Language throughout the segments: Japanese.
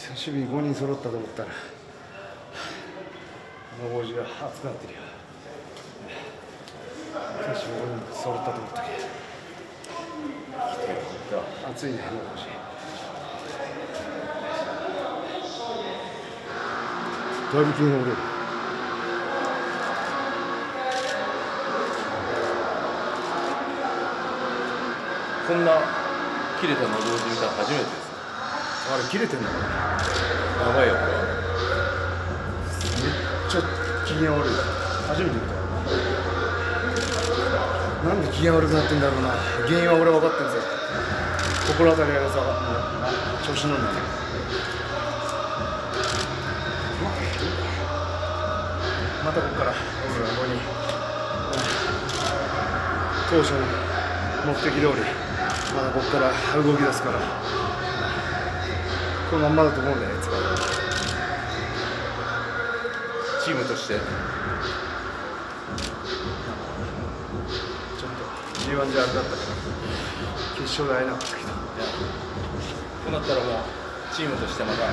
守備5人揃ったと思ったらの王子が熱くなってるよ。選手5人揃ったと思ったけど熱いね、の王子。だいぶ気が折れる。 こんな切れたの同時見たの初めてです。 あれ切れてんのかな。 やばいよこれは。 めっちゃ機嫌悪い。初めて見た。なんで機嫌悪くなってんだろうな。原因は俺は分かってるぜ。心当たりがさ、調子乗んだね。またここから俺ら5人当初の目的通りまだここから動き出すから、このまんまだと思うんだよ、あいつは。 チームとしてちょっと G1 じゃあれだったから決勝で会えなかったけど、 こうなったらもうチームとしてまた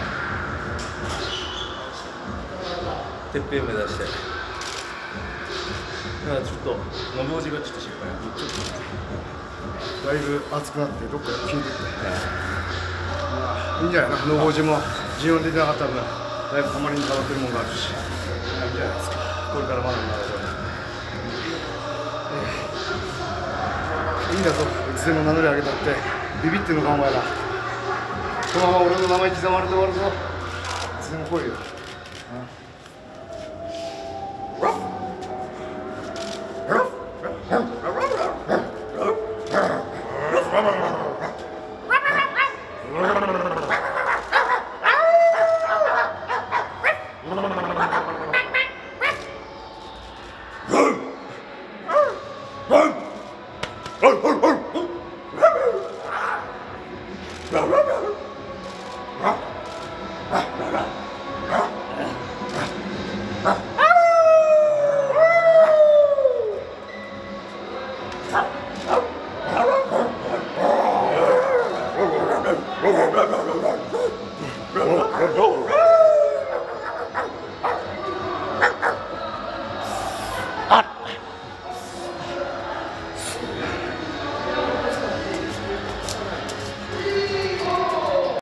てっぺん目指して、だからちょっと信おじがちょっと心配な。 ちょっとだいぶ熱くなってどっか消えてって、まあいいんじゃないかな。のぼうじも G1 出てなかった分だいぶたまりに変わってるもんがあるし、いいんじゃないですか。これからまだまだいいんだぞ、いつでも名乗り上げたってビビってんのかお前ら。このまま俺の名前刻まれて終わるぞ。いつでも来いよ。